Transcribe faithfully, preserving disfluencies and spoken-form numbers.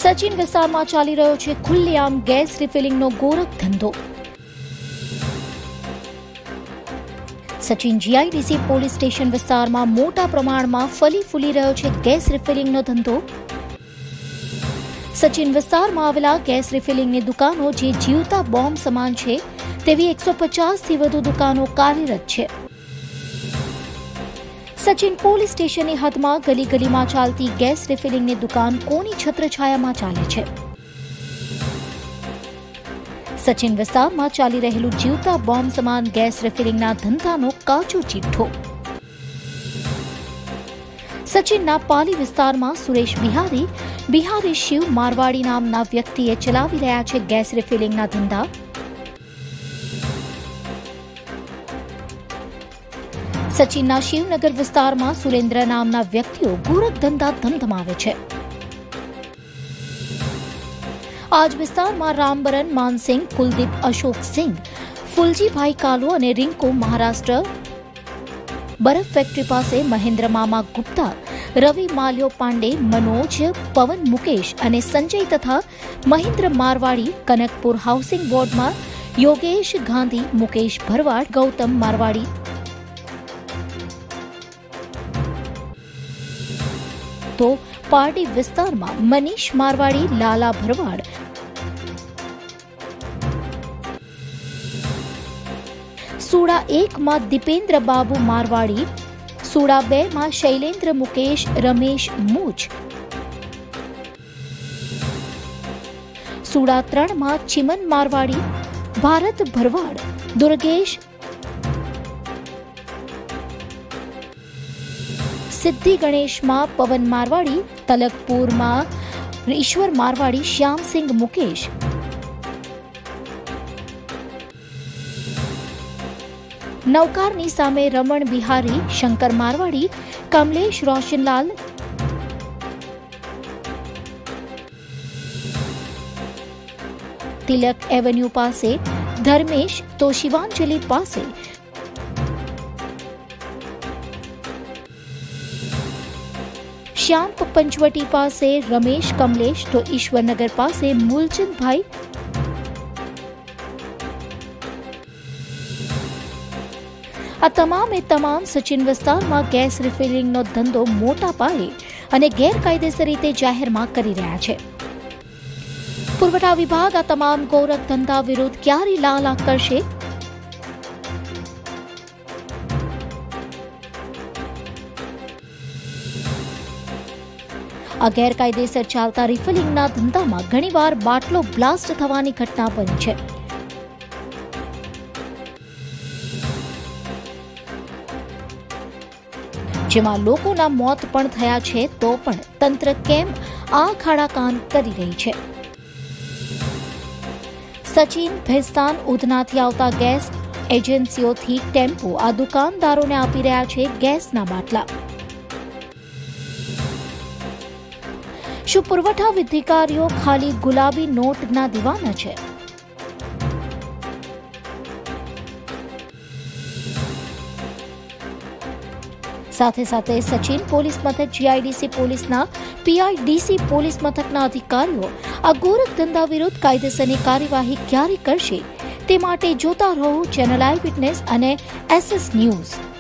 સચિન વિસ્તારમાં ચાલી રહ્યો છે ખુલ્લેઆમ ગેસ રિફિલિંગનો ગોરખ ધંધો। સચિન જીઆઈડીસી પોલીસ સ્ટેશન વિસ્તારમાં મોટા પ્રમાણમાં ફલી ફૂલી રહ્યો છે ગેસ રિફિલિંગનો ધંધો। સચિન વિસ્તારમાં આવેલા ગેસ રિફિલિંગની દુકાનો જે જીવતા બોમ્બ સમાન છે તેવી એકસો પચાસ થી વધુ દુકાનો કાર્યરત છે। સચિન પોલીસ સ્ટેશનની હદમાં ગલી ગલીમાં ચાલતી ગેસ રિફિલિંગની દુકાન કોની છત્રછાયામાં ચાલે છે? સચિન વિસ્તારમાં ચાલી રહેલું જીવતા બોમ્બ સમાન ગેસ રિફિલિંગના ધંધાનો કાચો ચિઠ્ઠો। સચિનના પાલી વિસ્તારમાં સુરેશ બિહારી બિહારી શિવ મારવાડી નામના વ્યક્તિએ ચલાવી રહ્યા છે ગેસ રિફિલિંગના ધંધા। સચિનના શિવનગર વિસ્તારમાં સુરેન્દ્ર નામના વ્યક્તિઓ ગોરખ ધંધા ધમધમાવે છે। આજ વિસ્તારમાં રામબરન માનસિંહ, કુલદીપ અશોક સિંહ, ફુલજીભાઈ કાલો અને રિંકુ મહારાષ્ટ્ર બરફ ફેક્ટરી પાસે મહેન્દ્ર મામા ગુપ્તા, રવિ માલ્યો પાંડે, મનોજ, પવન મુકેશ અને સંજય તથા મહેન્દ્ર મારવાડી કનકપુર હાઉસિંગ બોર્ડમાં યોગેશ ગાંધી, મુકેશ ભરવાડ, ગૌતમ મારવાડી તો પાર્ટી વિસ્તારમાં મનીષ મારવાડી, લાલા ભરવાડ, સુડા એક માં દીપેન્દ્ર બાબુ મારવાડી, સુડા બે માં શૈલેન્દ્ર મુકેશ રમેશ મૂચ, સુડા ત્રણ માં ચિમન મારવાડી, ભારત ભરવાડ, દુર્ગેશ, સિદ્ધિ ગણેશમાં પવન મારવાડી, તલકપુરમાં ઈશ્વર મારવાડી, શ્યામસિંહ મુકેશ, નવકારની સામે રમણ બિહારી, શંકર મારવાડી, કમલેશ રોશનલાલ, તિલક એવન્યુ પાસે ધર્મેશ તો શિવાંજલિ પાસે શ્યામ પંચવટી પાસે રમેશ કમલેશ તો ઈશ્વરનગર પાસે મૂલચંદભાઈ, આ તમામે તમામ સચિન વિસ્તારમાં ગેસ રિફિલિંગનો ધંધો મોટા પાયે અને ગેરકાયદેસર રીતે જાહેરમાં કરી રહ્યા છે। પુરવઠા વિભાગ આ તમામ ગોરખ ધંધા વિરુદ્ધ ક્યારે લાલા કરશે? આ ગેરકાયદેસર ચાલતા રિફિલિંગના ધંધામાં ઘણીવાર બાટલો બ્લાસ્ટ થવાની ઘટના બની છે। જેમાં લોકોના મોત પણ થયા છે તો પણ તંત્ર કેમ આ ખાડા કાન કરી રહી છે? સચિન, ભેસ્તાન, ઉધનાથી આવતા ગેસ એજન્સીઓથી ટેમ્પો આ દુકાનદારોને આપી રહ્યા છે ગેસના બાટલા। શું પુરવઠા અધિકારીઓ ખાલી ગુલાબી નોટના દીવાના છે? સાથે સાથે સચિન પોલીસ મથક, જીઆઈડીસી પોલીસના પીઆઈડીસી પોલીસ મથકના અધિકારીઓ આ ગોરખ ધંધા વિરુદ્ધ કાયદેસરની કાર્યવાહી ક્યારે કરશે તે માટે જોતા રહો ચેનલ આઈ વિટનેસ અને એસએસ ન્યૂઝ।